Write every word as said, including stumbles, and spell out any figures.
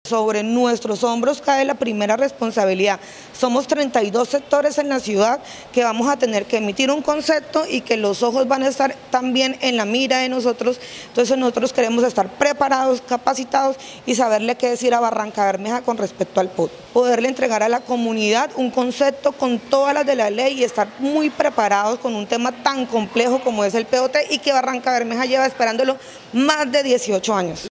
Sobre nuestros hombros cae la primera responsabilidad. Somos treinta y dos sectores en la ciudad que vamos a tener que emitir un concepto y que los ojos van a estar también en la mira de nosotros. Entonces nosotros queremos estar preparados, capacitados y saberle qué decir a Barranca Bermeja con respecto al P O T. Poderle entregar a la comunidad un concepto con todas las de la ley y estar muy preparados con un tema tan complejo como es el P O T y que Barranca Bermeja lleva esperándolo más de dieciocho años.